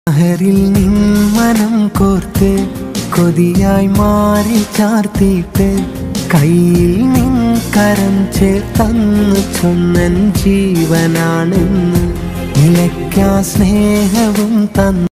ഹരിൽ നിൻ മനം കോർത്ത് കൊതിയായി മാറി ചാർത്തിയിട്ട് കയ്യിൽ നിൻ കരം ചേർത്തന്നു ചൊന്നൻ ജീവനാണെന്ന് നിലയ്ക്കാ സ്നേഹവും തന്ന